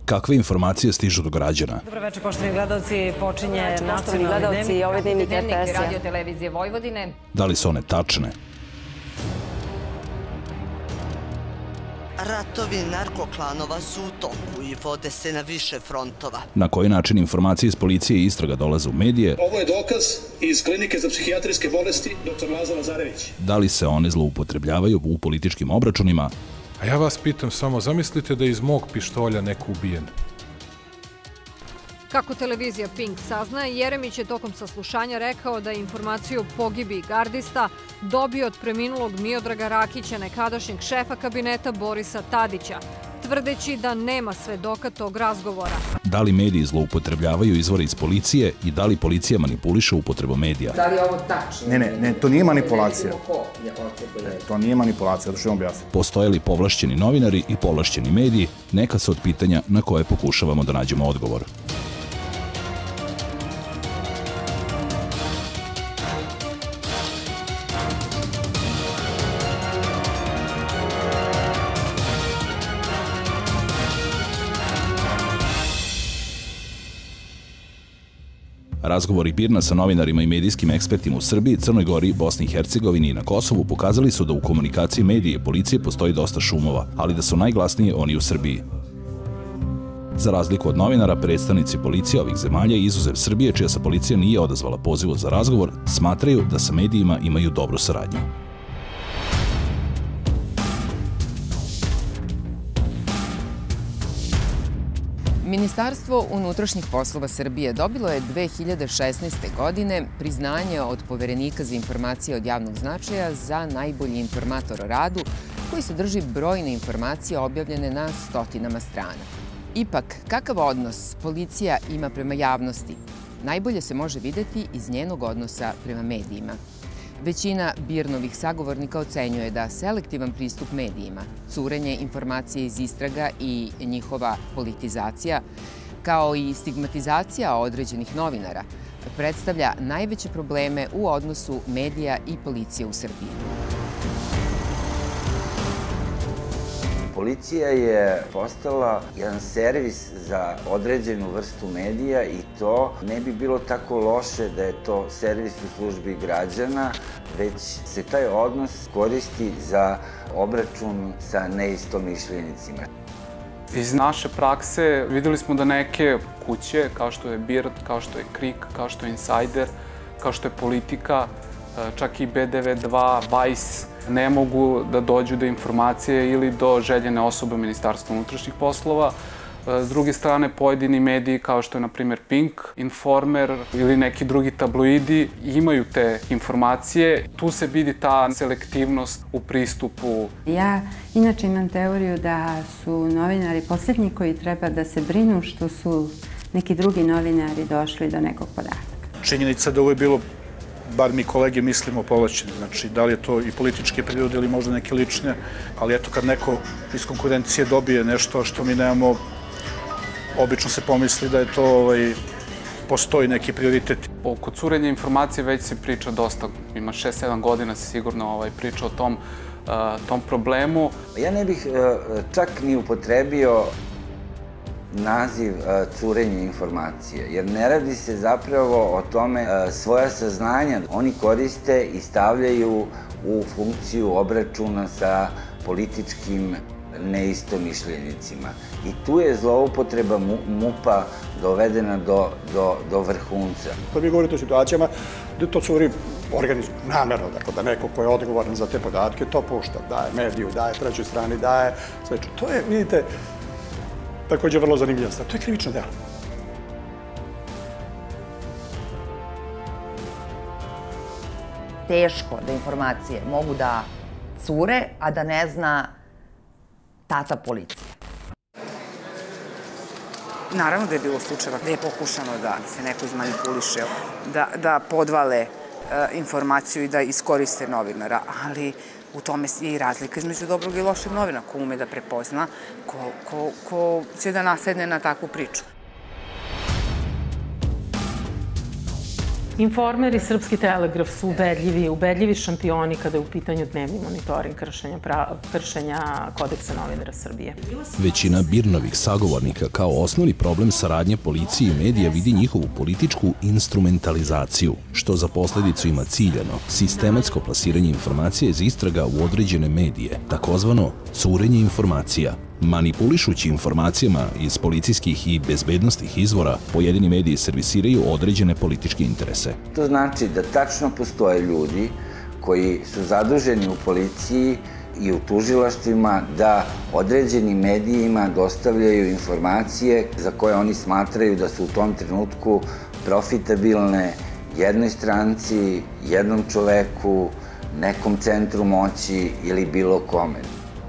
Kakve informacije stižu do građana? Dobro večer, poštovani gledalci. Počinje nacionalni dnevnik Radio televizije Vojvodine. Da li su one tačne? Ratovi narkoklanova su u toku i vode se na više frontova. Na koji način informacije iz policije i istraga dolaze u medije? Ovo je dokaz iz Klinike za psihijatrijske bolesti dr. Laza Lazarević. Da li se one zloupotrebljavaju u političkim obračunima? A ja vas pitam samo, zamislite da je iz mog pištolja neko ubijen. Kako televizija Pink saznaje, Jeremić je tokom saslušanja rekao da je informaciju o pogibiji gardista dobio od preminulog Miodraga Rakića, nekadašnjeg šefa kabineta Borisa Tadića, tvrdeći da nema svedoka tog razgovora. Da li mediji zloupotrebljavaju izvore iz policije i da li policija manipuliše upotrebom medija? Da li je ovo tačno? Ne, to nije manipulacija. To nije manipulacija, da što vam objasnim. Postoje li povlašćeni novinari i povlašćeni mediji? Neka se od pitanja na koje pokušavamo da nađemo odgovor. Razgovori BIRN-a sa novinarima i medijskim ekspertima u Srbiji, Crnoj Gori, Bosni i Hercegovini i na Kosovu pokazali su da u komunikaciji medije i policije postoji dosta šumova, ali da su najglasniji oni u Srbiji. Za razliku od novinara, predstavnici policije ovih zemalja, izuzev Srbije, čija se policija nije odazvala pozivu za razgovor, smatraju da sa medijima imaju dobru saradnju. Ministarstvo unutrašnjih poslova Srbije dobilo je 2016. godine priznanje od Poverenika za informacije od javnog značaja za najbolji informator o radu, koji sadrži brojne informacije objavljene na stotinama strana. Ipak, kakav odnos policija ima prema javnosti? Najbolje se može videti iz njenog odnosa prema medijima. Većina BIRN-ovih sagovornika ocenjuje da selektivan pristup medijima, curenje informacije iz istraga i njihova politizacija, kao i stigmatizacija određenih novinara, predstavlja najveće probleme u odnosu medija i policije u Srbiji. Policija je postala jedan servis za određenu vrstu medija i to ne bi bilo tako loše da je to servis u službi građana, već se taj odnos koristi za obračun sa neistomišljenicima. Iz naše prakse videli smo da neke kuće, kao što je BIRN, kao što je KRIK, kao što je Insider, kao što je Politika, čak i B92, Vice, ne mogu da dođu do informacije ili do željene osobe Ministarstva unutrašnjih poslova. S druge strane, pojedini mediji kao što je, na primjer, Pink, Informer ili neki drugi tabloidi imaju te informacije. Tu se vidi ta selektivnost u pristupu. Ja inače imam teoriju da su novinari posljednji koji treba da se brinu što su neki drugi novinari došli do nekog podatka. Činjenica da ovo je bilo, bar mi kolege mislimo, povlašćeni. Znači, da li je to i političke prirode ili možda neke lične, ali eto, kad neko iz konkurencije dobije nešto što mi nemamo, obično se pomisli da je to, postoji neki prioritet. Oko curenja informacije već se priča dosta, ima 6-7 godina se sigurno priča o tom problemu. Ja ne bih čak ni upotrebio naziv curenje informacije, jer ne radi se zapravo o tome. Svoja saznanja oni koriste i stavljaju u funkciju obračuna sa političkim neistomišljenicima. I tu je zloupotreba MUP-a dovedena do vrhunca. To vi govorite o situacijama da to curi organizovano, namerno, dakle, da neko ko je odgovoran za te podatke to pušta, daje mediju, daje trećoj strani, daje sve. To je, vidite, također vrlo zanimljiva stvar. To je krivično delo. Teško da informacije mogu da cure, a da ne zna tata policije. Naravno da je bilo slučajeva gde je pokušano da se neko izmanipuliše, da podvale informaciju i da iskoriste novinara, ali u tome je i razlika između dobrog i lošeg novina, ko ume da prepozna, ko će da nasedne na takvu priču. Informer i Srpski telegraf su ubedljivi šampioni kada je u pitanju dnevni monitoring kršenja kodeksa novinara Srbije. Većina BIRN-ovih sagovornika kao osnovni problem saradnje policije i medija vidi njihovu političku instrumentalizaciju, što za posledicu ima ciljano, sistematsko plasiranje informacija iz istraga u određene medije, takozvano curenje informacija. Manipulišući informacijama iz policijskih i bezbednostnih izvora, pojedini mediji servisiraju određene političke interese. To znači da tačno postoje ljudi koji su zaduženi u policiji i u tužilaštvima da određenim medijima dostavljaju informacije za koje oni smatraju da su u tom trenutku profitabilne jednoj stranci, jednom čoveku, nekom centru moći ili bilo kome.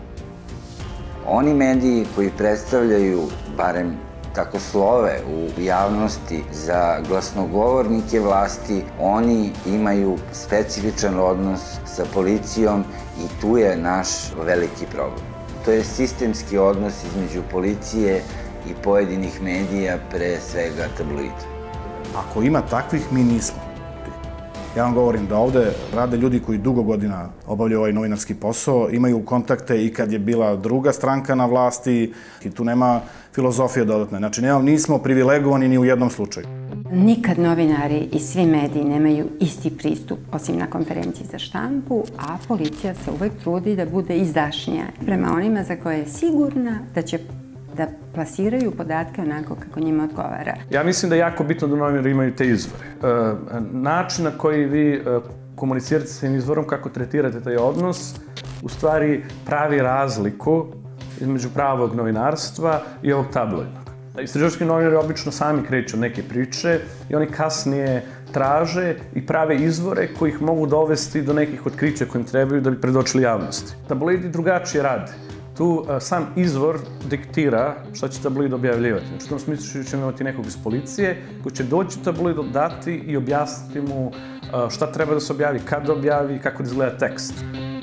Oni mediji koji predstavljaju, barem tako slove u javnosti, za glasnogovornike vlasti, oni imaju specifičan odnos sa policijom i tu je naš veliki problem. To je sistemski odnos između policije i pojedinih medija, pre svega tabloida. Ako ima takvih, mi nismo. Ja vam govorim da ovde rade ljudi koji dugo godina obavljaju ovaj novinarski posao, imaju kontakte i kad je bila druga stranka na vlasti i tu nema filozofije dodatne. Znači, nismo privilegovani ni u jednom slučaju. Nikad novinari i svi mediji nemaju isti pristup, osim na konferenciji za štampu, a policija se uvek trudi da bude izdašnija prema onima za koje je sigurna da će da plasiraju podatke onako kako njima odgovara. Ja mislim da je jako bitno da novinari imaju te izvore. Način na koji vi komunicirate sa tim izvorom, kako tretirate taj odnos, u stvari pravi razliku između pravog novinarstva i ovog tabloidnog. Istraživački novinari obično sami kreću neke priče i oni kasnije traže i prave izvore koji ih mogu dovesti do nekih otkrića koje im trebaju da bi predočili javnosti. Tabloidi drugačije rade. Tu sam izvor diktira šta će tabloid objavljivati. Znači, u tom smislu ćemo imati nekog iz policije koji će doći u tabloid, dati i objasniti mu šta treba da se objavi, kada objavi i kako da izgleda tekst.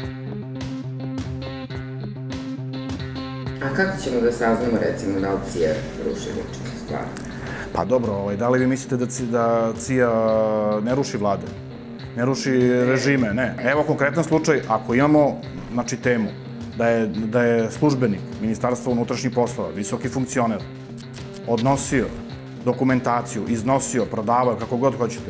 A kako ćemo da saznamo, recimo, da li CIA ruši Vučića stvarno? Pa dobro, da li vi mislite da CIA ne ruši vlade? Ne ruši režime? Ne. Evo konkretan slučaj, ako imamo, znači, temu da je službenik Ministarstva unutrašnjih poslova, visoki funkcioner, odnosio dokumentaciju, iznosio, prodavao, kako god hoćete,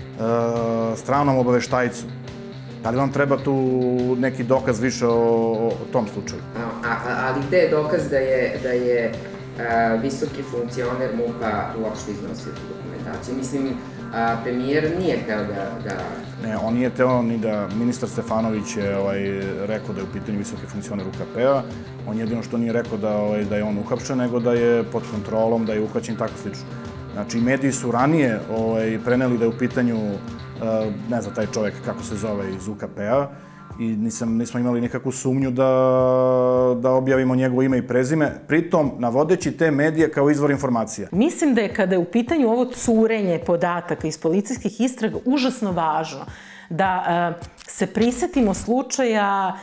stranom obaveštajcu. Da li vam treba tu neki dokaz više o tom slučaju? Ali gde je dokaz da je visoki funkcioner MUP-a uopšte iznosio tu dokumentaciju? Mislim, premijer nije hteo da... Ne, on nije hteo ni da ministar Stefanović je rekao da je u pitanju visoki funkcioner UKP-a. On jedino što nije rekao da je on uhapšen, nego da je pod kontrolom, da je uhvaćen i tako slično. Znači, mediji su ranije preneli da je u pitanju, ne znam taj čovek kako se zove, iz UKP-a, i nismo imali nikakvu sumnju da objavimo njegovo ime i prezime, pritom navodeći te medije kao izvor informacija. Mislim da je kada je u pitanju ovo curenje podataka iz policijskih istraga užasno važno da se prisetimo slučaja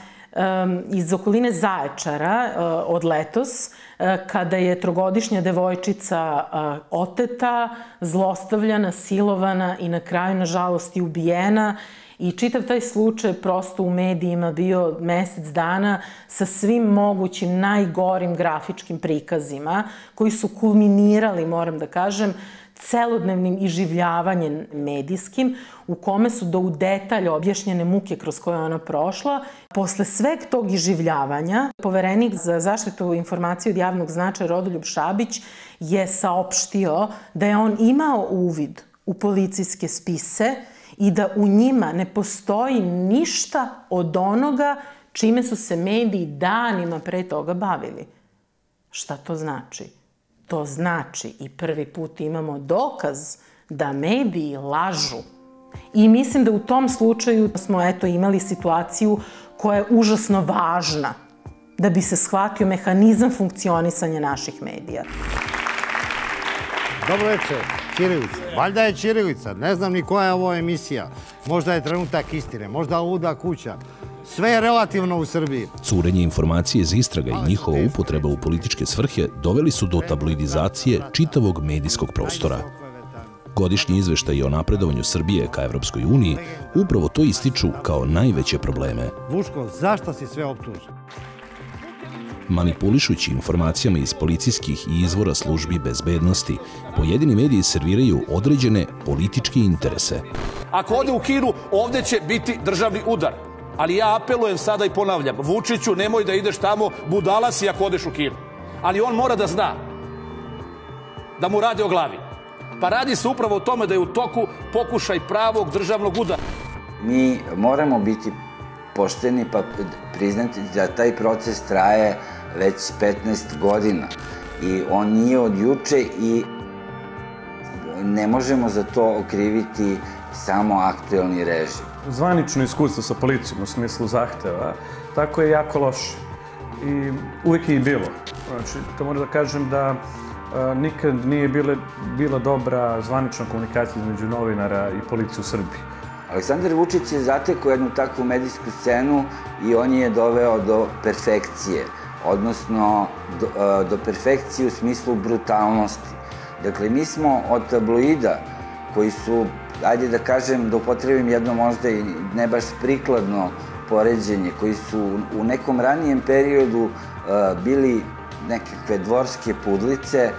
iz okoline Zaječara od letos, kada je trogodišnja devojčica oteta, zlostavljana, silovana i na kraju, nažalost, i ubijena. I čitav taj slučaj prosto u medijima bio mesec dana sa svim mogućim najgorim grafičkim prikazima koji su kulminirali, moram da kažem, celodnevnim iživljavanjem medijskim u kome su do u detalj objašnjene muke kroz koje je ona prošla. Posle sveg tog iživljavanja, Poverenik za zaštitu informacije od javnog značaja Rodoljub Šabić je saopštio da je on imao uvid u policijske spise i da u njima ne postoji ništa od onoga čime su se mediji danima pre toga bavili. Šta to znači? To znači i prvi put imamo dokaz da mediji lažu. I mislim da u tom slučaju smo imali situaciju koja je užasno važna da bi se shvatio mehanizam funkcionisanja naših medija. Dobro večer, ćirilica. Valjda je ćirilica, ne znam ni koja je ovo emisija. Možda je trenutak istine, možda luda kuća. Sve je relativno u Srbiji. Curenje informacije iz istraga i njihova upotreba u političke svrhe doveli su do tabloidizacije čitavog medijskog prostora. Godišnji izveštaj o napredovanju Srbije ka Evropskoj uniji upravo to ističu kao najveće probleme. Vučko, zašto si sve optužen? Manipulišući informacijama iz policijskih i izvora službi bezbednosti, pojedini mediji serviraju određene političke interese. Ako ode u Kinu, ovde će biti državni udar. Ali ja apelujem sada i ponavljam, Vučiću, nemoj da ideš tamo, budala si ako odeš u Kinu. Ali on mora da zna da mu rade o glavi. Pa radi se upravo o tome da je u toku pokušaj pravog državnog udara. Mi moramo biti pošteni pa priznati da taj proces traje već 15 godina i on nije od juče i ne možemo za to okriviti samo aktuelni režim. Zvanično iskustvo sa policijom u smislu zahteva, tako je jako loše i uvijek je i bilo. Znači, to moram da kažem da nikad nije bila dobra zvanična komunikacija između novinara i policije u Srbiji. Aleksandar Vučić je zatekao jednu takvu medijsku scenu i on je doveo do perfekcije, odnosno do perfekcije u smislu brutalnosti. Dakle, mi smo od tabloida koji su, ajde da kažem, da upotrebim jedno možda i ne baš prikladno poređenje, koji su u nekom ranijem periodu bili nekakve dvorske pudlice,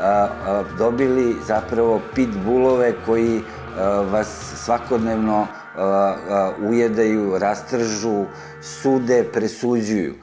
dobili zapravo pitbullove koji vas svakodnevno ujedaju, rastržu, sude, presuđuju.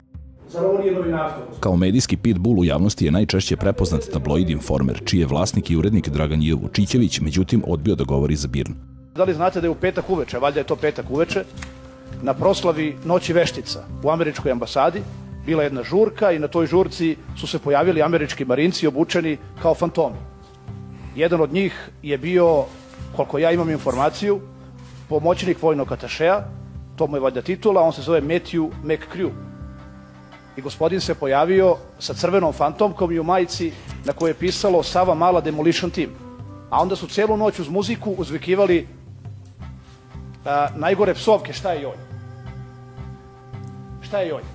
Kao medijski pitbull u javnosti je najčešće prepoznat tabloid Informer, čiji je vlasnik i urednik Dragan J. Vučićević, međutim odbio da govori za BIRN. Da li znate da je u petak uveče, valjda je to petak uveče, na proslavi Noći veštica u američkoj ambasadi bila jedna žurka i na toj žurci su se pojavili američki marinci obučeni kao fantomi. Jedan od njih je bio, koliko ja imam informaciju, pomoćnik vojnog atašeja, to mu je valjda titula, on se zove Matthew McCrew. I gospodin se pojavio sa crvenom fantomkom i u majici na kojoj je pisalo Sava Mala Demolition Team. A onda su celu noć uz muziku uzvikivali najgore psovke, šta je joj? Šta je joj?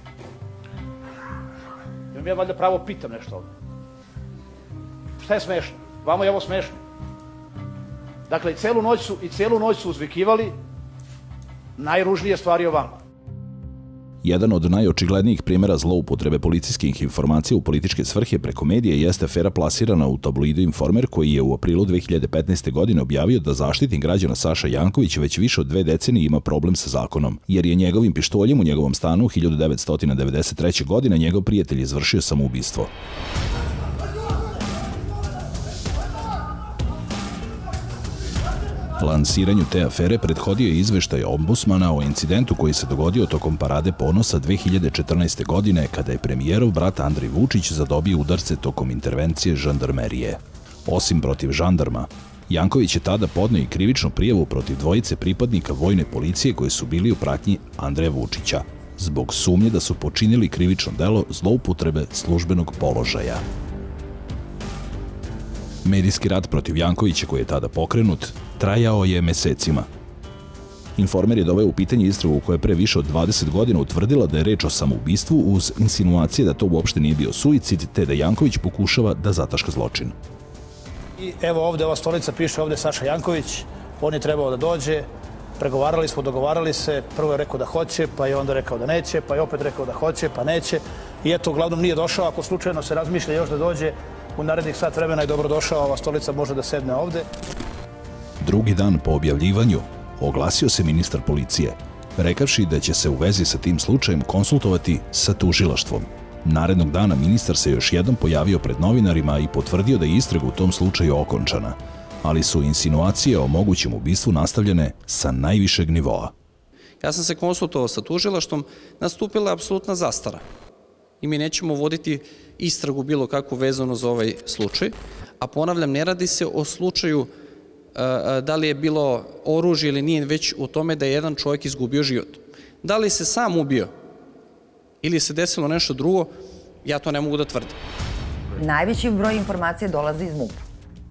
Imam ja valjda pravo pitam nešto ovdje. Šta je smešno? Vamo je ovo smešno. Dakle, i celu noć su uzvikivali najružnije stvari o vama. Jedan od najočiglednijih primjera zloupotrebe policijskih informacija u političke svrhe preko medije jeste afera plasirana u tabloidu Informer, koji je u aprilu 2015. godine objavio da Zaštitnik građana Saša Janković već više od 2 decenije ima problem sa zakonom, jer je njegovim pištoljem u njegovom stanu 1993. godine njegov prijatelj izvršio samoubistvo. Lansiranju te afere prethodio je izveštaj ombudsmana o incidentu koji se dogodio tokom Parade ponosa 2014. godine, kada je premijerov brat Andrej Vučić zadobio udarce tokom intervencije žandarmerije. Osim protiv žandarma, Janković je tada podneo i krivičnu prijavu protiv dvojice pripadnika vojne policije koji su bili u pratnji Andreja Vučića, zbog sumnje da su počinili krivično delo zloupotrebe službenog položaja. Medijski rat protiv Jankovića, koji je tada pokrenut, trajao je mesecima. Informer je doveo u pitanje istragu koja je pre više od 20 godina utvrdila da je reč o samoubistvu uz insinuacije da to uopšte nije bio suicid, te da Janković pokušava da zataška zločin. I evo ovde, ova stolica piše ovde Saša Janković, on je trebao da dođe, pregovarali smo, dogovarali se, prvo je rekao da hoće, pa je onda rekao da neće, pa je opet rekao da hoće, pa neće. I eto, uglavnom nije došao, ako slučajno se razmišlja još da dođe, u narednih sat vremena je dobro došao, ova stolica može da sedne ovde. Drugi dan po objavljivanju oglasio se ministar policije, rekavši da će se u vezi sa tim slučajem konsultovati sa tužilaštvom. Narednog dana ministar se još jednom pojavio pred novinarima i potvrdio da je istraga u tom slučaju okončana, ali su insinuacije o mogućem ubistvu nastavljene sa najvišeg nivoa. Ja sam se konsultovao sa tužilaštvom, nastupila je apsolutna zastara. I mi nećemo voditi istragu bilo kako vezano za ovaj slučaj, a ponavljam, ne radi se o slučaju da li je bilo oružje ili nije, već o tome da je jedan čovjek izgubio život. Da li se sam ubio ili se desilo nešto drugo, ja to ne mogu da tvrdim. Najveći broj informacija dolazi iz MUP-a.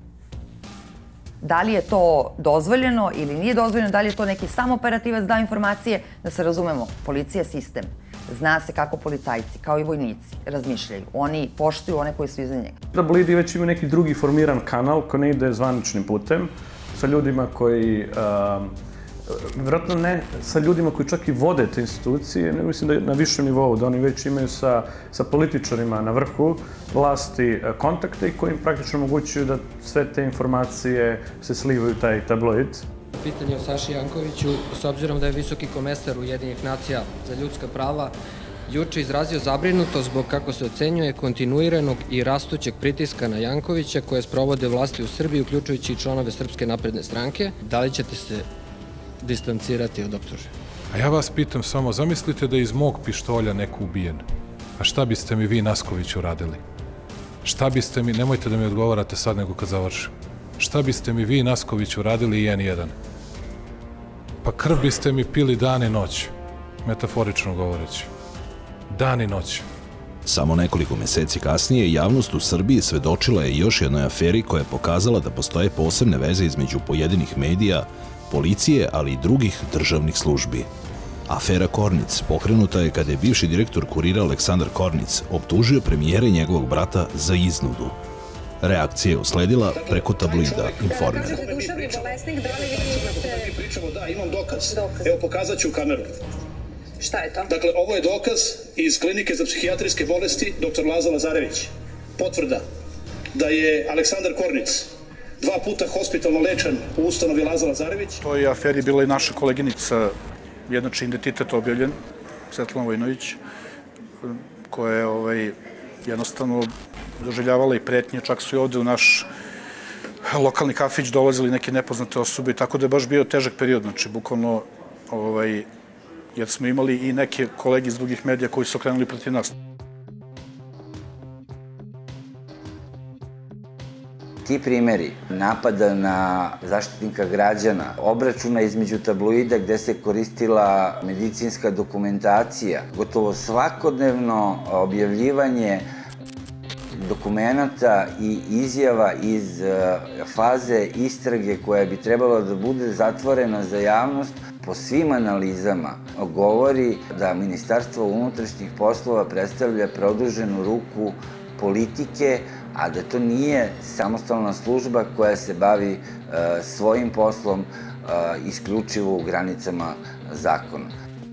Da li je to dozvoljeno ili nije dozvoljeno, da li je to neki sam operativac da informacije, da se razumemo, policija je sistem. Zna se kako policajci, kao i vojnici, razmišljaju. Oni poštuju one koji su iza njega. Tabloidi već imaju neki drugi formiran kanal koji ne ide zvaničnim putem. sa ljudima koji, vjerojatno ne sa ljudima koji čak i vode te institucije, nego mislim da je na višem nivou, da oni već imaju sa političarima na vrhu vlasti kontakte i koji im praktično omogućuju da sve te informacije se slivaju u taj tabloid. Pitanje o Saši Jankoviću, s obzirom da je visoki komesar Ujedinjenih nacija za ljudska prava juče izrazio zabrinutost zbog, kako se ocenjuje, kontinuiranog i rastućeg pritiska na Jankovića koje sprovode vlasti u Srbiji, uključujući i članove Srpske napredne stranke. Da li ćete se distancirati od optužbe? A ja vas pitam samo, zamislite da je iz mog pištolja neko ubijen. A šta biste mi vi, Nasković, uradili? Šta biste mi, nemojte da mi odgovarate sad nego kad završim. Šta biste mi vi, Nasković, uradili i N1? Pa krv biste mi pili dan i noć, metaforično govoreći. Dan i noć. Samo nekoliko meseci kasnije javnost u Srbiji svedočila je još jednoj aferi koja je pokazala da postoje posebne veze između pojedinih medija, policije, ali i drugih državnih službi. Afera Kornic pokrenuta je kada je bivši direktor Kurira Aleksandar Kornic optužio premijera i njegovog brata za iznudu. Reakcija je usledila preko tabloida Informer. Da, imam dokaz. Evo, pokazat ću u kameru. Šta je to? Dakle, ovo je dokaz iz klinike za psihijatrijske bolesti dr. Laza Lazarević. Potvrda da je Aleksandar Kornic 2 puta hospitalno lečen u ustanovi Laza Lazarević. U toj aferi bila i naša koleginica, jednači identitet objavljen, Svetlana Vojinović, koja je jednostavno doživljavala i pretnje, čak su i ovde u naš lokalni kafić dolazili neke nepoznate osobe, tako da je baš bio težak period, znači bukvalno, jer smo imali i neke kolege iz drugih medija koji su okrenuli protiv nas. Ti primjeri napada na zaštitnika građana, obračuna između tabloida gde se koristila medicinska dokumentacija, gotovo svakodnevno objavljivanje dokumenata i izjava iz faze istrage koja bi trebala da bude zatvorena za javnost, po svim analizama govori da Ministarstvo unutrašnjih poslova predstavlja produženu ruku politike, a da to nije samostalna služba koja se bavi svojim poslom isključivo u granicama zakona.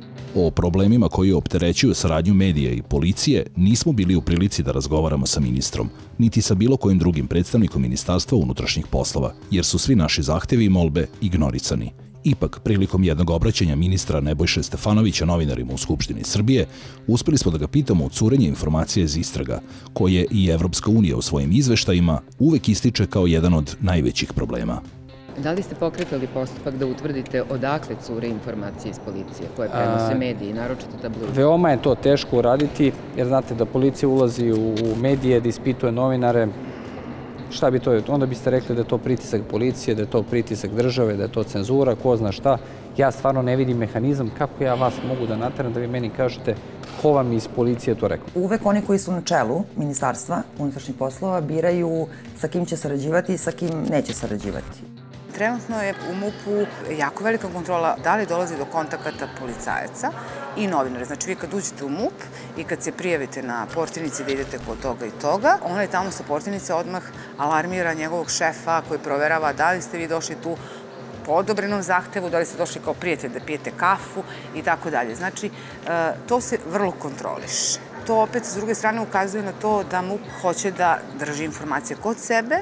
O problemima koji opterećuju saradnju medija i policije nismo bili u prilici da razgovaramo sa ministrom, niti sa bilo kojim drugim predstavnikom Ministarstva unutrašnjih poslova, jer su svi naši zahtevi i molbe ignorisani. Ipak, prilikom jednog obraćanja ministra Nebojše Stefanovića novinarima u Skupštini Srbije, uspeli smo da ga pitamo o curenju informacije iz istraga, koje i Evropska unija u svojim izveštajima uvek ističe kao jedan od najvećih problema. Da li ste pokretali postupak da utvrdite odakle cure informacije iz policije koje prenose mediji, naročito tabloidi? Veoma je to teško uraditi, jer znate da policija ulazi u medije, da ispituje novinare. Šta bi to? Onda biste rekli da je to pritisak policije, da je to pritisak države, da je to cenzura, ko zna šta. Ja stvarno ne vidim mehanizam kako ja vas mogu da nateram da vi meni kažete ko vam iz policije to rekao. Uvek oni koji su na čelu Ministarstva unutrašnjih poslova biraju sa kim će sarađivati i sa kim neće sarađivati. Trenutno je u MUP-u jako velika kontrola da li dolazi do kontakata policajaca i novinara. Znači, vi kad uđete u MUP i kad se prijavite na portirnici da idete kod toga i toga, onaj tamo sa portirnice odmah alarmira njegovog šefa koji proverava da li ste vi došli tu po odobrenom zahtevu, da li ste došli kao prijatelj da pijete kafu i tako dalje. Znači, to se vrlo kontroliše. To opet, s druge strane, ukazuje na to da MUP hoće da drži informacije kod sebe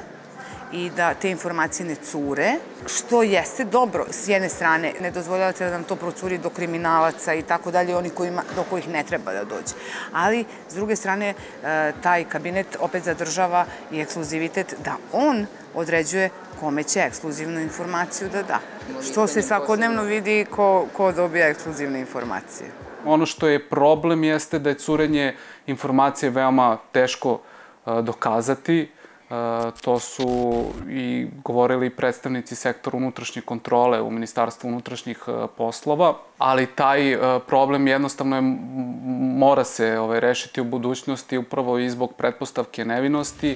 i da te informacije ne cure, što jeste dobro. S jedne strane, ne dozvoljavate da nam to procuri do kriminalaca i tako dalje, oni do kojih ne treba da dođe. Ali, s druge strane, taj kabinet opet zadržava i ekskluzivitet da on određuje kome će ekskluzivnu informaciju da da. Što se svakodnevno vidi ko dobija ekskluzivne informacije. Ono što je problem jeste da je curenje informacije veoma teško dokazati. To su i govorili predstavnici sektora unutrašnje kontrole u Ministarstvu unutrašnjih poslova, ali taj problem jednostavno mora se rešiti u budućnosti upravo i zbog pretpostavke nevinosti.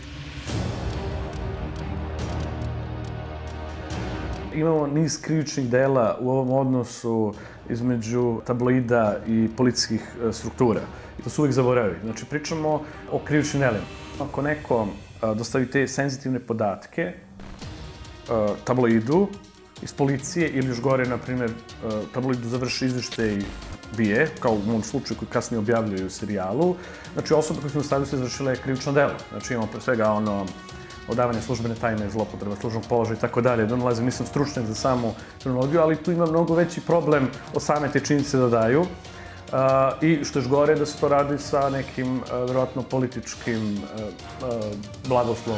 Imamo niz krivičnih dela u ovom odnosu između tabloida i policijskih struktura. To se uvijek zaboravi. Znači, pričamo o krivičnim delima. Ako neko dostavi te senzitivne podatke, tabloidu iz policije ili još gore, na primjer, tabloidu završi izveštaj BIE, kao u mom slučaju koji kasnije objavljaju u serijalu. Znači, osoba koja su na stadionu izvršila je krivično delo. Znači, imamo pre svega odavanje službene tajne, zlopotreba službenog položaja i tako dalje. Da nalazim, nisam stručnjak za samu terminologiju, ali tu ima mnogo veći problem od same te činjenice da daju. I što je gore da se to radi sa nekim, vjerojatno, političkim blagoslovom.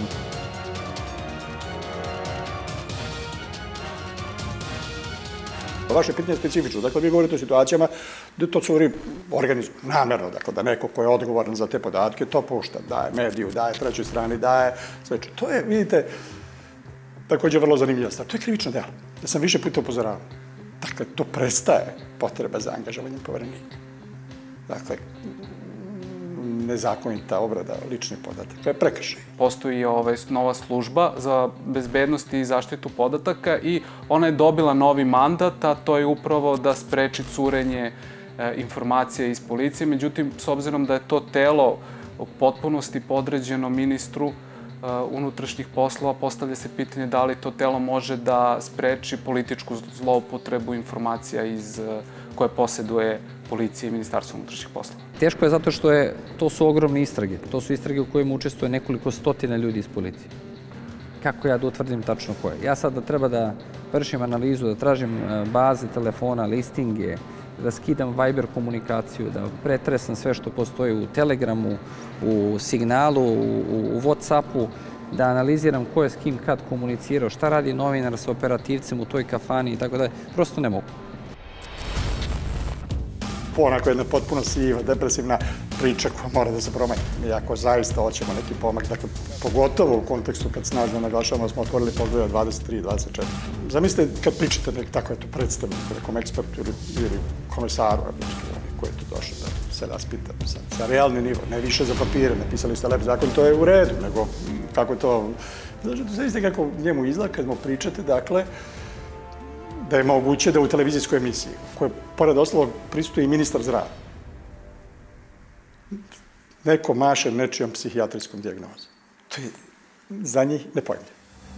Vaše pitanje je specifično. Dakle, vi govorite o situacijama da to curi organizuje, namerno, dakle, da neko ko je odgovoran za te podatke to pušta, daje mediju, daje trećoj strani, daje sve. To je, vidite, također vrlo zanimljiva stvar. To je krivično delo. Ja sam više puta upozoravao. Dakle, to prestaje potreba za angažovanjem poverenika. Dakle, nezakonita obrada ličnih podataka. To je prekršaj. Postoji nova služba za bezbednost i zaštitu podataka i ona je dobila novi mandat, a to je upravo da spreči curenje informacija iz policije. Međutim, s obzirom da je to telo u potpunosti podređeno ministru unutrašnjih poslova, postavlja se pitanje da li to telo može da spreči političku zloupotrebu informacija koje poseduje policija i Ministarstvo unutrašnjih poslova. Teško je zato što to su ogromne istrage. To su istrage u kojima učestvuje nekoliko stotina ljudi iz policije. Kako ja da utvrdim tačno koje? Ja sad treba da vršim analizu, da tražim baze telefona, listinge, da skidam Viber komunikaciju, da pretresam sve što postoji u Telegramu, u Signalu, u Whatsappu, da analiziram ko je s kim kad komunicirao, šta radi novinar sa operativcem u toj kafani i tako dalje. Prosto ne mogu. Onako jedna potpuno siva, depresivna priča koja mora da se promeni. Mi ako zaista hoćemo neki pomak, dakle, pogotovo u kontekstu kad snažno naglašavamo da smo otvorili poglavlja 23 i 24. Zamislite kad pričate tako je to predstavnik, nekom ekspertu ili komesaru koji je tu došao da se raspita sa realni nivo, ne više za papire, napisali ste lep zakon, to je u redu, nego kako je to... Zavisite kako njemu izgleda kad mu pričate, dakle, da je moguće da u televizijskoj emisiji, koje pored ostalog prisutuje i ministar zdravlja, neko maše nečijom psihijatrijskom dijagnozom. To je za njih nepojmljivo.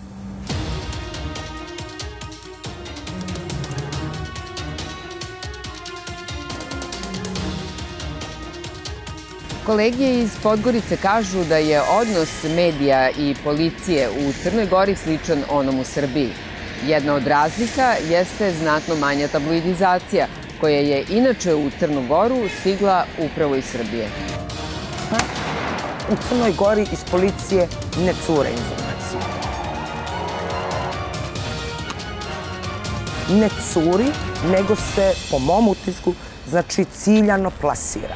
Kolege iz Podgorice kažu da je odnos medija i policije u Crnoj Gori sličan onom u Srbiji. Jedna od razlika jeste znatno manja tabloidizacija, koja je inače u Crnu Goru stigla upravo iz Srbije. U Crnoj Gori iz policije ne cure informacije. Ne curi, nego se, po mom utisku, znači ciljano plasira.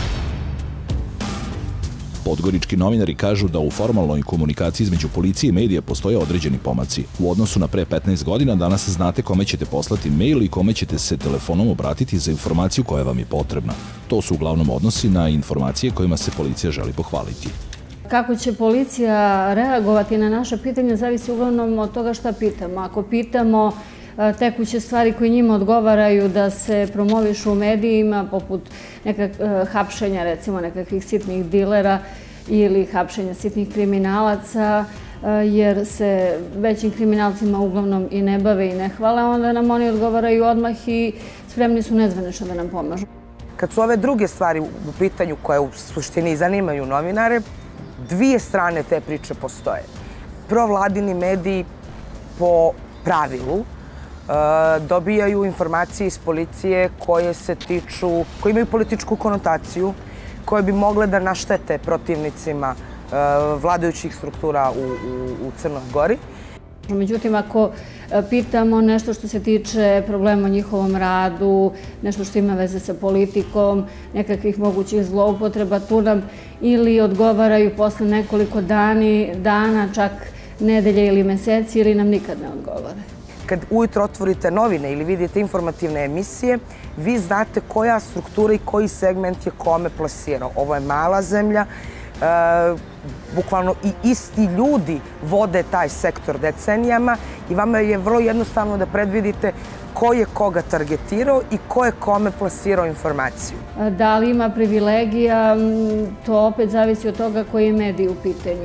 Podgorički novinari kažu da u formalnoj komunikaciji između policije i medija postoje određeni pomaci. U odnosu na pre 15 godina danas znate kome ćete poslati mail i kome ćete se telefonom obratiti za informaciju koja vam je potrebna. To su uglavnom odnosi na informacije kojima se policija želi pohvaliti. Kako će policija reagovati na naše pitanje zavisi uglavnom od toga šta pitamo. Ako pitamo tekuće stvari koje njima odgovaraju da se promovišu u medijima, poput hapšenja, recimo, nekakvih sitnih dilera ili hapšenja sitnih kriminalaca, jer se većim kriminalcima uglavnom i ne bave i ne hvale, onda nam oni odgovaraju odmah i spremni su nezvanično da nam pomažu. Kad su ove druge stvari u pitanju koje u suštini zanimaju novinare, dvije strane te priče postoje. Provladini mediji po pravilu dobijaju informacije iz policije koje se tiču, koje imaju političku konotaciju, koje bi mogle da naštete protivnicima vladajućih struktura u Crnoj Gori. Međutim, ako pitamo nešto što se tiče problema o njihovom radu, nešto što ima veze sa politikom, nekakvih mogućih zloupotreba, tu nam ili odgovaraju posle nekoliko dana, čak nedelje ili meseci, ili nam nikad ne odgovore. Kad ujutro otvorite novine ili vidite informativne emisije, vi znate koja struktura i koji segment je kome plasirao. Ovo je mala zemlja, bukvalno i isti ljudi vode taj sektor decenijama i vama je vrlo jednostavno da predvidite ko je koga targetirao i ko je kome plasirao informaciju. Da li ima privilegija, to opet zavisi od toga koji je medij u pitanju.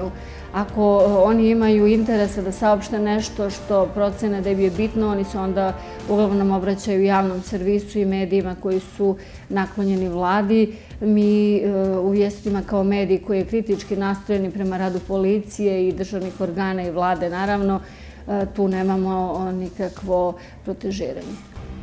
Ako oni imaju interesa da saopšte nešto što procene da je bitno, oni se onda uglavnom obraćaju javnom servisu i medijima koji su naklonjeni vladi. Mi u Vijestima kao mediji koji je kritički nastrojeni prema radu policije i državnih organa i vlade, naravno, tu nemamo nikakvo protežiranje.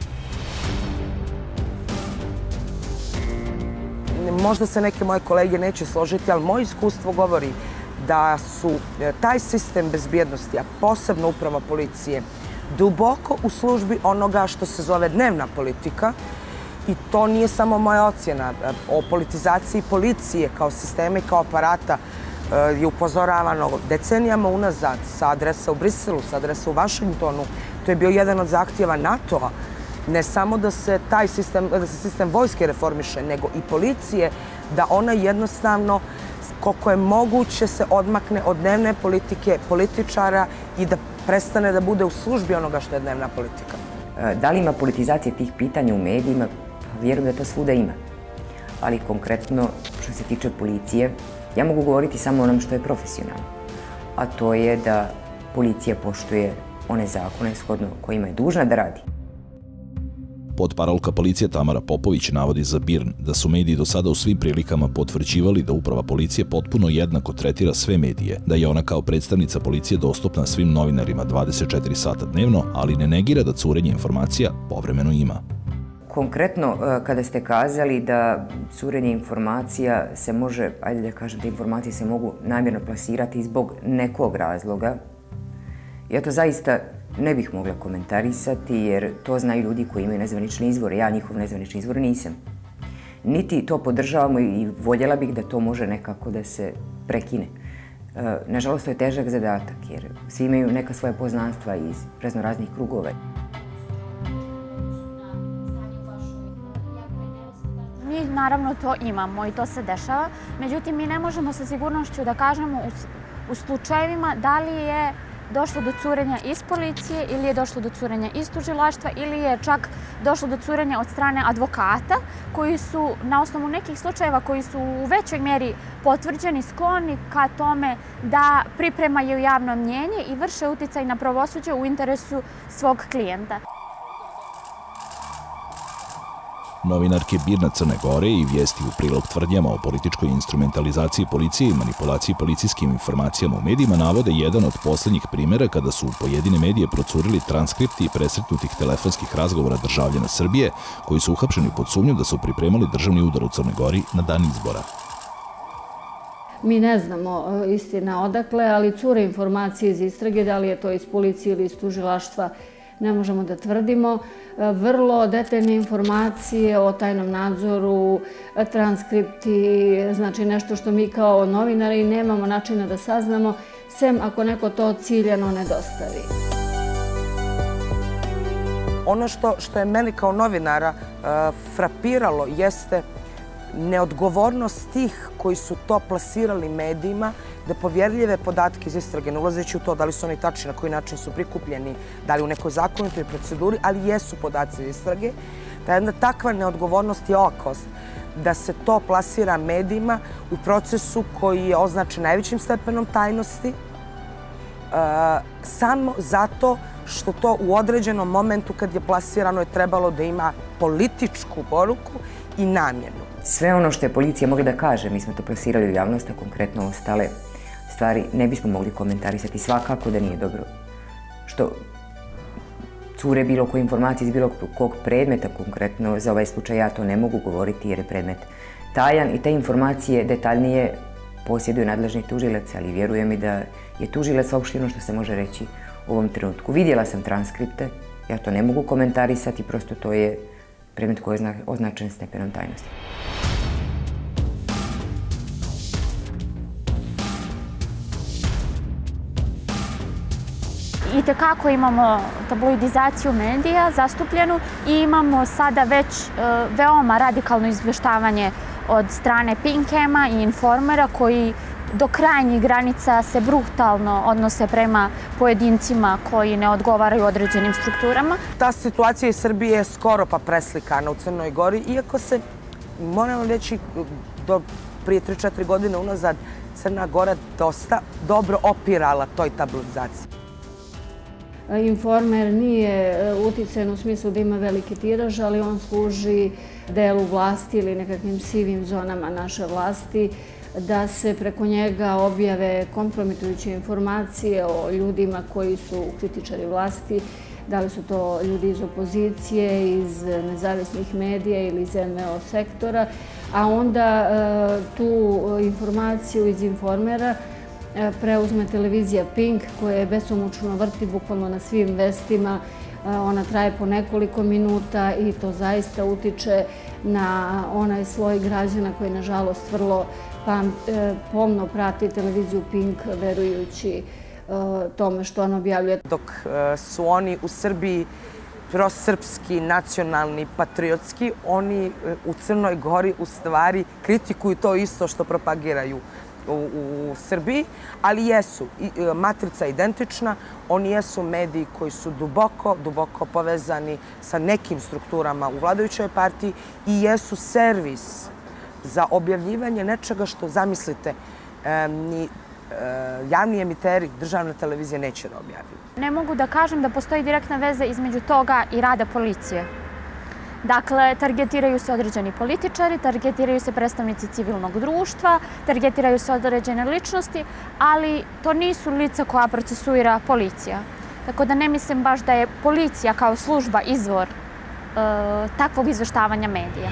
Možda se neke moje kolege neće složiti, ali moje iskustvo govori da su taj sistem bezbjednosti, a posebno uprava policije, duboko u službi onoga što se zove dnevna politika. I to nije samo moja ocjena. O politizaciji policije kao sistema i kao aparata je upozoravano decenijama unazad sa adresa u Briselu, sa adresa u Vašingtonu. To je bio jedan od zahtjeva NATO-a. Ne samo da se taj sistem vojske reformiše, nego i policije, da ona jednostavno, koliko je moguće, se odmakne od dnevne politike političara i da prestane da bude u službi onoga što je dnevna politika. Da li ima politizacije tih pitanja u medijima? Vjerujem da to svuda ima. Ali konkretno, što se tiče policije, ja mogu govoriti samo o onom što je profesionalno. A to je da policija poštuje one zakone shodno kojima je dužna da radi. Potparolka policije Tamara Popović navodi za BIRN da su mediji do sada u svim prilikama potvrđivali da uprava policije potpuno jednako tretira sve medije, da je ona kao predstavnica policije dostupna svim novinarima 24 sata dnevno, ali ne negira da curenje informacija povremeno ima. Konkretno, kada ste kazali da curenje informacija se može, ajde da kažem da informacije se mogu namjerno plasirati zbog nekog razloga, ja to zaista ne bih mogla komentarisati jer to znaju ljudi koji imaju nezvanične izvore. Ja njihov nezvanični izvor nisam. Niti to podržavamo i voljela bih da to može nekako da se prekine. Nažalost, to je težak zadatak jer svi imaju neka svoja poznanstva iz raznoraznih krugova. Mi naravno to imamo i to se dešava, međutim mi ne možemo sa sigurnošću da kažemo u slučajevima da li je došlo do curenja iz policije ili je došlo do curenja iz tužilaštva ili je čak došlo do curenja od strane advokata koji su na osnovu nekih slučajeva koji su u većoj mjeri potvrđeni skloni ka tome da pripremaju javno mnjenje i vrše uticaj na pravosuđe u interesu svog klijenta. Novinarke BIRN-a Crne Gore i Vijesti u prilog tvrdnjama o političkoj instrumentalizaciji policije i manipulaciji policijskim informacijama u medijima navode jedan od posljednjih primjera kada su pojedine medije procurili transkripti presretnutih telefonskih razgovora državljana Srbije koji su uhapšeni pod sumnjom da su pripremali državni udar u Crnoj Gori na dan izbora. Mi ne znamo istina odakle, ali cure informacije iz istrage, da li je to iz policije ili iz tužilaštva, ne možemo da tvrdimo. Vrlo detaljne informacije o tajnom nadzoru, transkripti, znači nešto što mi kao novinari nemamo načina da saznamo, sem ako neko to ciljano ne dostavi. Ono što je meni kao novinara frapiralo jeste neodgovornost tih koji su to plasirali medijima, da povjerljive podatke iz istrage, ne ulazeći u to da li su oni tačni, na koji način su prikupljeni, da li u nekoj zakonitoj proceduri, ali jesu podaci iz istrage, da jedna takva neodgovornost i olakost da se to plasira medijima u procesu koji je označen najvećim stepenom tajnosti, samo zato što to u određenom momentu kad je plasirano je trebalo da ima političku poruku i namjenu. Sve ono što je policija mogla da kaže, mi smo to plasirali u javnost, a konkretno ostale stvari ne bismo mogli komentarisati. Svakako da nije dobro što cure bilo koje informacije iz bilo kog predmeta, konkretno za ovaj slučaj ja to ne mogu govoriti jer je predmet tajan i te informacije detaljnije posjeduju nadležni tužilac, ali vjerujem i da je tužilac saopštio ono što se može reći u ovom trenutku. Vidjela sam transkripte, ja to ne mogu komentarisati, prosto to je predmet koji je označen stepenom tajnosti. Itekako imamo tabloidizaciju medija zastupljenu i imamo sada već veoma radikalno izvještavanje od strane Pinkema i Informera koji do krajnjih granica se brutalno odnose prema pojedincima koji ne odgovaraju određenim strukturama. Ta situacija iz Srbije je skoro pa preslikana u Crnoj Gori, iako se, moramo reći, do prije 3-4 godine unazad Crna Gora dosta dobro opirala toj tabloizaciji. Informer nije uticajan u smislu da ima veliki tiraž, ali on služi delu vlasti ili nekakvim sivim zonama naše vlasti, da se preko njega objave kompromitujuće informacije o ljudima koji su kritičari vlasti, da li su to ljudi iz opozicije, iz nezavisnih medija ili iz NVO sektora, a onda tu informaciju iz informera preuzme televizija Pink koja je besomučno vrti bukvalno na svim vestima. Ona traje po nekoliko minuta i to zaista utiče na onaj sloj građana koji nažalost vrlo pomno prati televiziju Pink verujući tome što on objavljuje. Dok su oni u Srbiji prosrpski, nacionalni, patriotski, oni u Crnoj Gori u stvari kritikuju to isto što propagiraju u Srbiji, ali jesu. Matrica identična, oni jesu mediji koji su duboko povezani sa nekim strukturama u vladajućoj partiji i jesu servis za objavljivanje nečega što, zamislite, ni javni emiteri državne televizije neće da objaviti. Ne mogu da kažem da postoji direktna veza između toga i rada policije. Dakle, targetiraju se određeni političari, targetiraju se predstavnici civilnog društva, targetiraju se određene ličnosti, ali to nisu lica koja procesuira policija. Tako da ne mislim baš da je policija kao služba izvor takvog izveštavanja medija.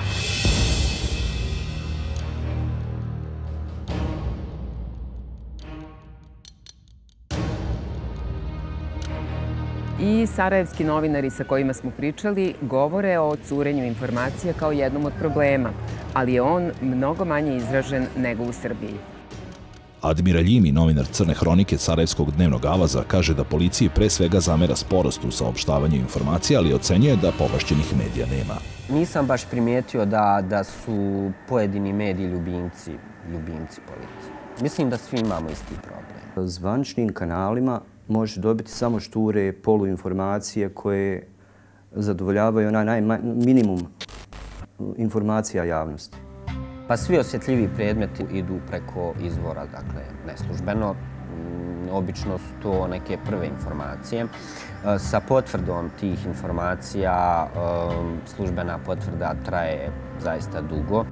I sarajevski novinari sa kojima smo pričali govore o curenju informacija kao jednom od problema, ali je on mnogo manje izražen nego u Srbiji. Admiral Ljimi, novinar Crne hronike Sarajevskog dnevnog avaza, kaže da policiji pre svega zamera sporost u saopštavanju informacija, ali ocenjuje da povlašćenih medija nema. Nisam baš primijetio da su pojedini mediji ljubimci policije. Mislim da svi imamo isti problem. Zvaničnim kanalima možeš dobiti samo šture, poluinformacije koje zadovoljavaju onaj minimum informacija javnosti. Pa svi osjetljiviji predmeti idu preko izvora, dakle neslužbeno. Obično su to neke prve informacije. Sa potvrdom tih informacija službena potvrda traje zaista dugo.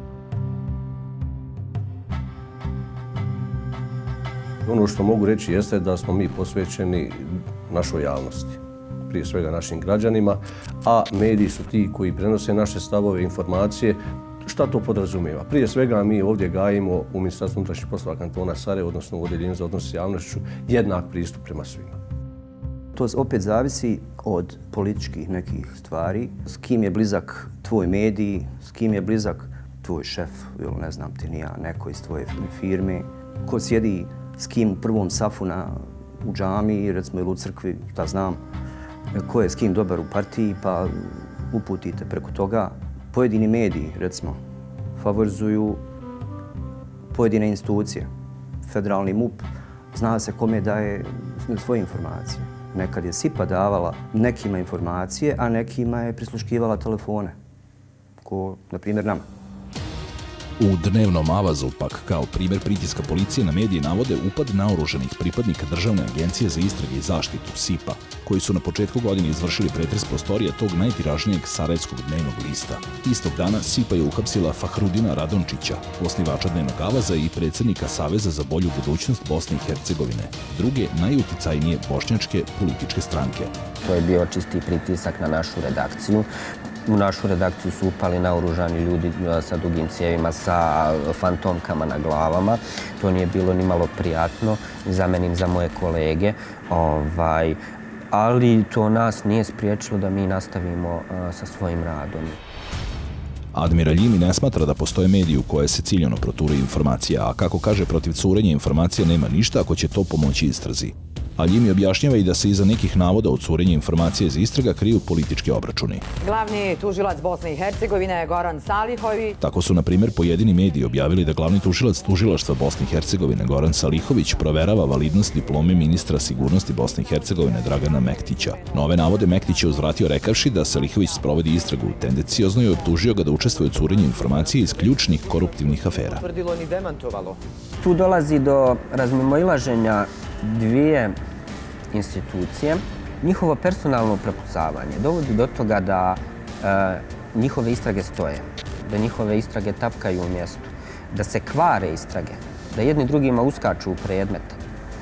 Ono što mogu reći jeste da smo mi posvećeni našoj javnosti, prije svega našim građanima, a mediji su ti koji prenose naše stavove, informacije. Šta to podrazumijeva? Prije svega mi ovdje gajimo u Ministarstvu unutrašnjih poslova kantona Sarajevo, odnosno u Odeljenju za odnose s javnošću, jednak pristup prema svima. To opet zavisi od političkih nekih stvari. S kim je blizak tvoj medij, s kim je blizak tvoj šef, ili ne znam ti ni ja, neko iz tvoje firme, ko sjedi s kim u prvom safu u džamiji, recimo ili u crkvi, šta znam, ko je s kim dobar u partiji, pa uputite preko toga. Pojedini mediji, recimo, favorizuju pojedine institucije. Federalni MUP zna se kome daje svoje informacije. Nekad je SIPA davala nekima informacije, a nekima je prisluškivala telefone, ko, na primjer, nama. U dnevnom avazu, pak kao primjer pritiska policije na medije navode upad naoružanih pripadnika Državne agencije za istrage i zaštitu, SIPA, koji su na početku godine izvršili pretres prostorija tog najtiražnijeg sarajevskog dnevnog lista. Istog dana SIPA je uhapsila Fahrudina Radončića, osnivača dnevnog avaza i predsjednika Saveza za bolju budućnost Bosne i Hercegovine, druge najuticajnije bošnjačke političke stranke. To je bio čisti pritisak na našu redakciju. U našu redakciju su upali naoružani ljudi sa dugim cijevima, sa fantomkama na glavama. To nije bilo ni malo prijatno za meni, za moje kolege. Ali to nas nije spriječilo da mi nastavimo sa svojim radom. Admiral Ljimi ne smatra da postoje mediji u koje se ciljano proture informacija, a kako kaže, protiv curenja informacija nema ništa ako će to pomoći istrazi. A Ljimi objašnjava i da se iza nekih navoda o curenju informacije iz istraga kriju politički obračuni. Glavni tužilac Bosne i Hercegovine je Goran Salihović. Tako su, na primjer, pojedini mediji objavili da glavni tužilac tužilaštva Bosne i Hercegovine Goran Salihović proverava validnost diplome ministra sigurnosti Bosne i Hercegovine Dragana Mektića. Na ove navode Mektić je uzvratio rekavši da Salihović sprovodi istragu tendenciozno i optužio ga da učestvuje u curenju informacije iz ključnih koruptivnih afera. Tu dolazi do razmimoilaženja dvije institucije. Njihovo personalno prepucavanje dovodi do toga da njihove istrage stoje, da njihove istrage tapkaju u mjestu, da se kvare istrage, da jedni drugima uskaču u predmete.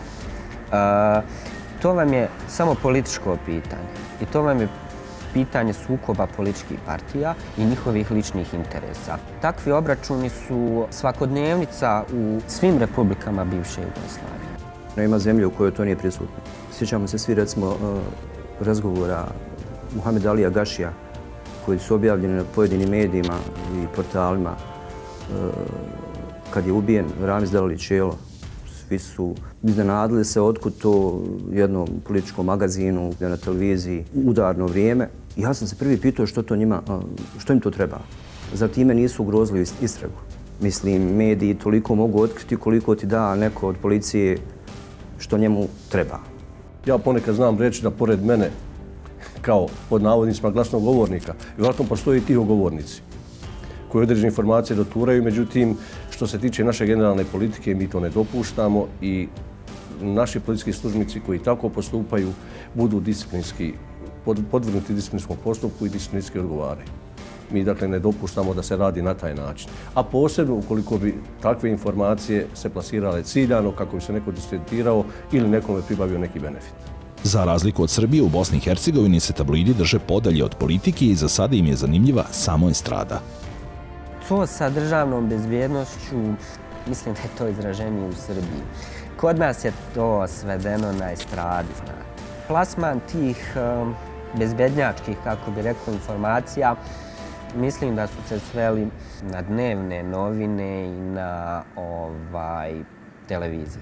To vam je samo političko pitanje i to vam je pitanje sukoba političkih partija i njihovih ličnih interesa. Takvi obračuni su svakodnevnica u svim republikama bivše Jugoslavije. Ima zemlje u kojoj to nije prisutno. Sjećamo se svi, recimo, razgovora Muhameda Alija Gašija, koji su objavljeni na pojedinim medijima i portalima. Kad je ubijen Ramiz Delalić Čelo, svi su iznenadili se otkud to jednom političkom magazinu na televiziji udarno vrijeme. Ja sam se prvi pitao što im to treba. Zar time nisu ugrozili istragu? Mislim, mediji toliko mogu otkriti koliko ti da neko od policije što njemu treba. Ja ponekad znam reći da pored mene, kao pod navodnicima glasnogovornika, vjerojatno postoje i tihogovornici koji određene informacije doturaju, međutim, što se tiče naše generalne politike, mi to ne dopuštamo i naši policijski službenici koji tako postupaju budu disciplinski, podvrgnuti disciplinskom postupku i disciplinski odgovaraju. Mi, dakle, ne dopuštamo da se radi na taj način. A posebno ukoliko bi takve informacije se plasirale ciljano, kako bi se neko diskreditirao ili nekome pribavio neki benefit. Za razliku od Srbije, u Bosni i Hercegovini se tabloidi drže podalje od politike i za sada im je zanimljiva samo estrada. To sa državnom bezbjednošću, mislim da je to izraženije u Srbiji. Kod nas je to svedeno na estradi. Plasman tih bezbednjačkih, kako bi rekao, informacija, mislim da su se sveli na dnevne novine i na televizije.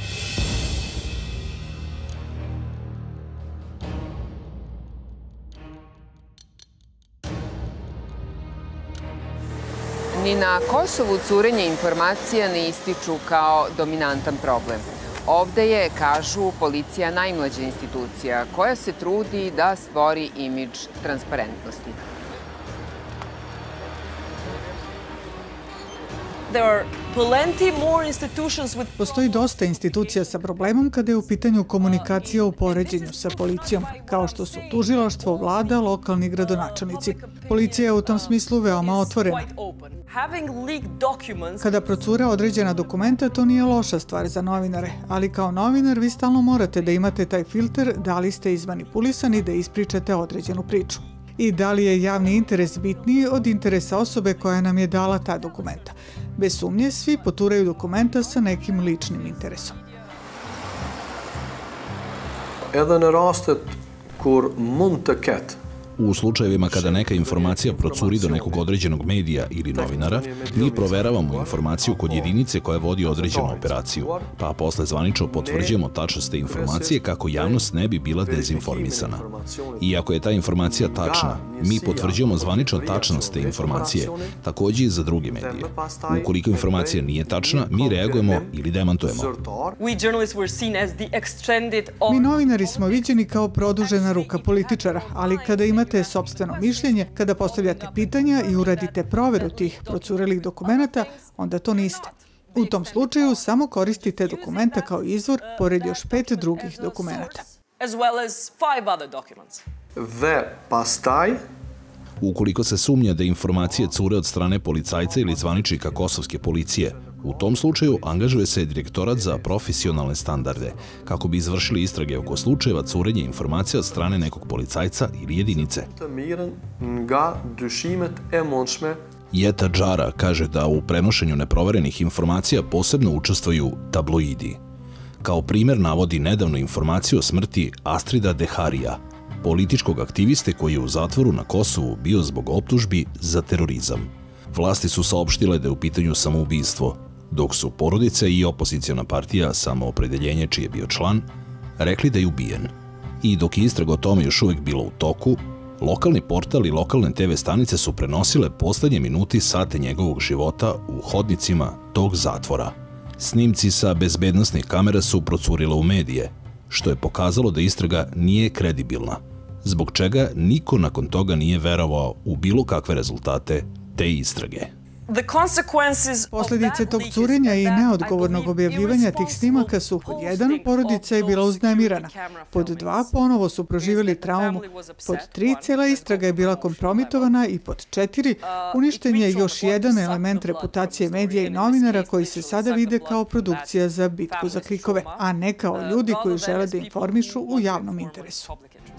Ni na Kosovu curenje informacija ne ističu kao dominantan problem. Ovde je, kažu, policija najmlađa institucija koja se trudi da stvori imidž transparentnosti. Postoji dosta institucija sa problemom kada je u pitanju komunikacija u poređenju sa policijom, kao što su tužilaštvo, vlada, lokalni gradonačelnici. Policija je u tom smislu veoma otvorena. Kada procure određena dokumenta, to nije loša stvar za novinare, ali kao novinar vi stalno morate da imate taj filter da li ste izmanipulisani da ispričate određenu priču. I da li je javni interes bitniji od interesa osobe koja nam je dala ta dokumenta. Bez sumnje, svi poturaju dokumenta sa nekim ličnim interesom. U slučajevima kada neka informacija procuri do nekog određenog medija ili novinara, mi proveravamo informaciju kod jedinice koja vodi određenu operaciju, pa posle zvanično potvrđujemo tačnost te informacije kako javnost ne bi bila dezinformisana. I ako je ta informacija tačna, mi potvrđujemo zvanično tačnost te informacije, takođe i za druge medije. Ukoliko informacija nije tačna, mi reagujemo ili demantujemo. Mi novinari smo viđeni kao produžena ruka političara, ali kada imate sopstveno mišljenje, kada postavljate pitanja i uradite proveru tih procurelih dokumenata, onda to niste. U tom slučaju samo koristite dokumenta kao izvor pored još 5 drugih dokumenata. Ukoliko se sumnja da informacije cure od strane policajca ili zvaničnika kosovske policije, u tom slučaju angažuje se Direktorat za profesionalne standarde kako bi izvršili istrage oko slučajeva curenja informacija od strane nekog policajca ili jedinice. Jeta Džara kaže da u prenošenju neproverenih informacija posebno učestvuju tabloidi. Kao primer navodi nedavnu informaciju o smrti Astrida Deharija, političkog aktiviste koji je u zatvoru na Kosovu bio zbog optužbi za terorizam. Vlasti su saopštile da je u pitanju samoubistvo, dok su porodice i opozicijona partija Samoopredeljenje, čiji je bio član, rekli da je ubijen. I dok je istraga o tome još uvijek bila u toku, lokalni portal i lokalne TV stanice su prenosile poslednje minuti i sate njegovog života u hodnicima tog zatvora. Snimci sa bezbednosnih kamera su procurile u medije, što je pokazalo da istraga nije kredibilna, zbog čega niko nakon toga nije verovao u bilo kakve rezultate te istrage. Posljedice tog curenja i neodgovornog objavljivanja tih snimaka su pod 1, porodica je bila uznemirana, pod 2, ponovo su proživjeli traumu, pod 3, cijela istraga je bila kompromitovana i pod 4, uništen je još jedan element reputacije medija i novinara koji se sada vide kao produkcija za bitku za klikove, a ne kao ljudi koji žele da informišu u javnom interesu.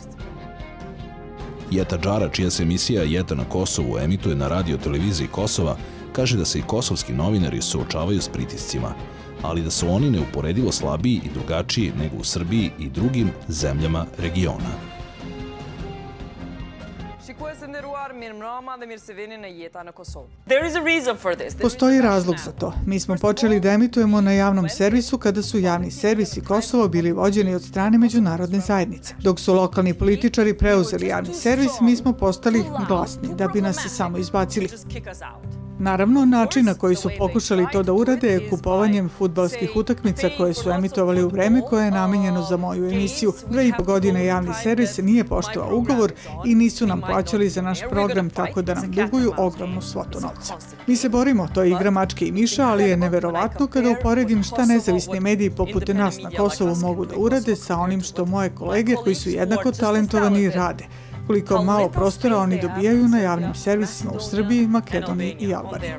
Jeta Džara, čija se emisija Jeta na Kosovu emituje na radio-televiziji Kosova, kaže da se i kosovski novinari suočavaju s pritiscima, ali da su oni neuporedivo slabiji i drugačiji nego u Srbiji i drugim zemljama regiona. Postoji razlog za to. Mi smo počeli da emitujemo na javnom servisu kada su javni servisi Kosovo bili vođeni od strane međunarodne zajednice. Dok su lokalni političari preuzeli javni servis, mi smo postali glasni da bi nas samo izbacili. Naravno, način na koji su pokušali to da urade je kupovanjem fudbalskih utakmica koje su emitovali u vreme koje je namenjeno za moju emisiju. 2,5 godine javni servis nije poštovao ugovor i nisu nam plaćali za naš program, tako da nam duguju ogromnu svotu novca. Mi se borimo, to je igra mačke i miša, ali je neverovatno kada uporedim šta nezavisni mediji poput nas na Kosovu mogu da urade sa onim što moje kolege koji su jednako talentovani rade. Koliko malo prostora oni dobijaju na javnim servisima u Srbiji, Makedoniji i Albaniji.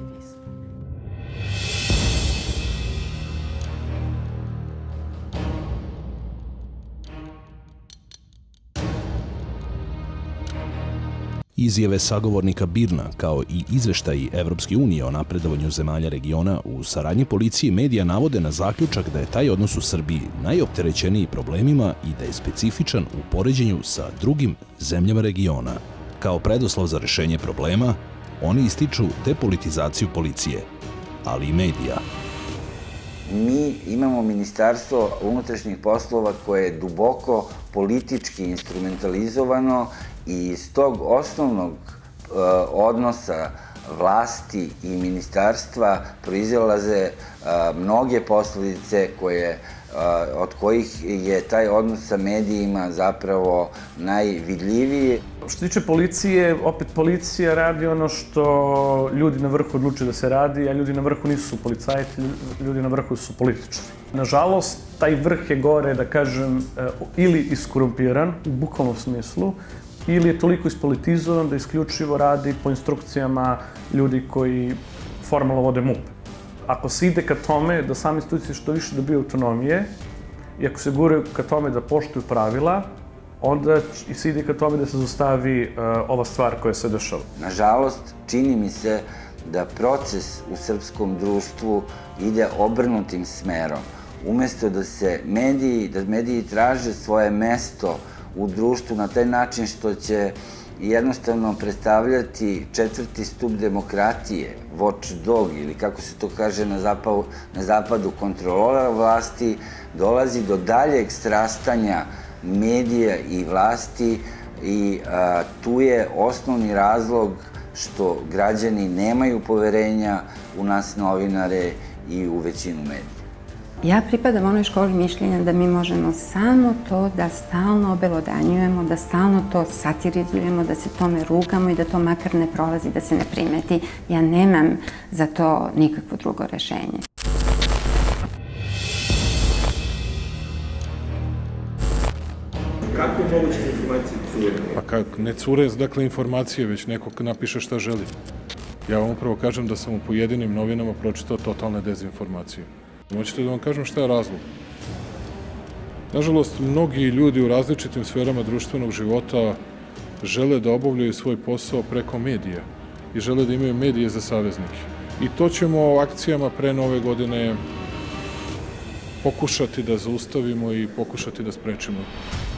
Izjave sagovornika BIRN-a, kao i izveštaji Evropske unije o napredovanju zemalja regiona u saradnji policije i medija navode na zaključak da je taj odnos u Srbiji najopterećeniji problemima i da je specifičan u poređenju sa drugim zemljama regiona. Kao preduslov za rešenje problema, oni ističu depolitizaciju policije, ali i medija. Mi imamo Ministarstvo unutrašnjih poslova koje je duboko politički instrumentalizovano i iz tog osnovnog odnosa vlasti i ministarstva proizilaze mnoge posljedice od kojih je taj odnos sa medijima zapravo najvidljiviji. Što se tiče policije, opet policija radi ono što ljudi na vrhu odluče da se radi, a ljudi na vrhu nisu policajci, ljudi na vrhu su političari. Nažalost, taj vrh je gore, da kažem, ili iskorumpiran u bukvalnom smislu, ili je toliko ispolitizovan da isključivo radi po instrukcijama ljudi koji formalno vode MUP. Ako se ide ka tome da same institucije što više dobiju autonomije i ako se guraju ka tome da poštuju pravila, onda se ide ka tome da se zaustavi ova stvar koja se dešava. Nažalost, čini mi se da proces u srpskom društvu ide obrnutim smerom. Umesto da mediji traže svoje mesto u društvu na taj način što će jednostavno predstavljati četvrti stup demokratije, watchdog ili kako se to kaže na zapadu, kontrolora vlasti, dolazi do daljeg srastanja medija i vlasti i tu je osnovni razlog što građani nemaju poverenja u nas novinare i u većinu medija. Ja pripadam onoj školi mišljenja da mi možemo samo to da stalno obelodanjujemo, da stalno to satirizujemo, da se tome rugamo i da to makar ne prolazi, da se ne primeti. Ja nemam za to nikakvo drugo rešenje. Kako je moguće da informacije cure? Pa kako, ne cure, dakle, informacije, već neko napiše šta želi. Ja vam upravo kažem da sam u pojedinim novinama pročitao totalne dezinformacije. Hoćete da vam kažem šta je razlog? Nažalost, mnogi ljudi u različitim sferama društvenog života žele da obavljaju svoj posao preko medija i žele da imaju medije za saveznike. I to ćemo akcijama pre Nove godine pokušati da zaustavimo i pokušati da sprečimo.